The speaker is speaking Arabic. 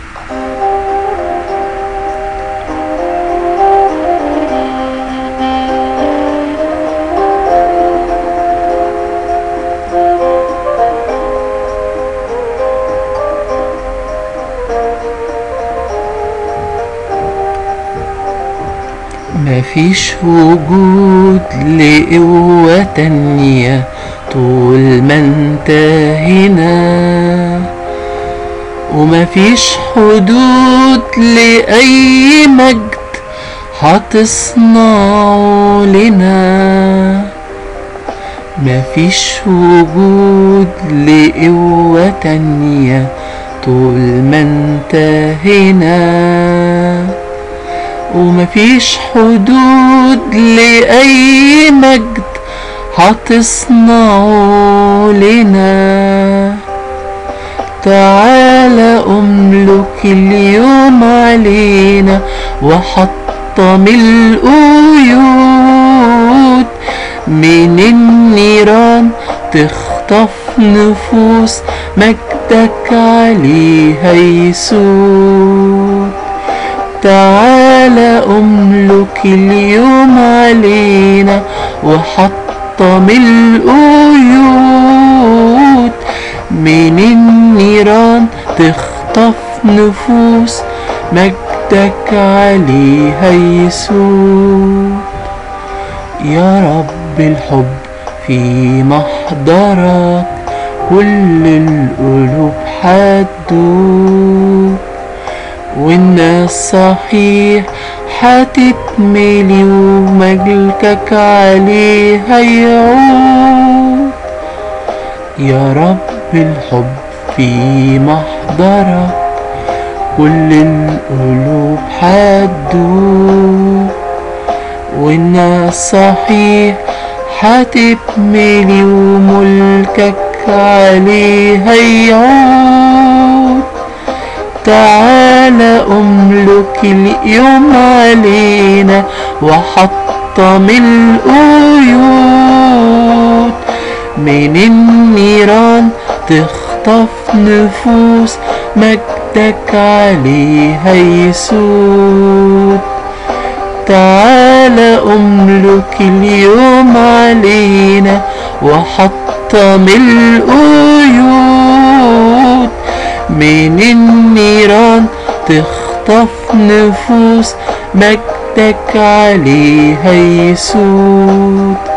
مفيش وجود لقوة تانية طول ما انت هنا، ومفيش حدود لأي مجد هتصنعه لنا. مفيش وجود لقوة تانية طول ما انت هنا، ومفيش حدود لأي مجد هتصنعه لنا. تعالى املك اليوم علينا وحطم القيود، من النيران تخطف نفوس مجدك عليها يسود. تعالى املك اليوم علينا وحطم القيود، من النيران تخطف نفوس مجدك عليها يسود. يا رب الحب في محضرك كل القلوب هتدوب، والناس صحيح هتتملي ومجدك عليها يعود. يا رب الحب في محضرك كل القلوب هتدوب، والناس صحيح هتتملي وملكك عليها يعود. تعالى املك اليوم علينا وحطم القيود، من النيران تخطف نفوس مجدك عليها يسود. تعالى املك اليوم علينا وحطم القيود، من النيران تخطف نفوس مجدك عليها يسود.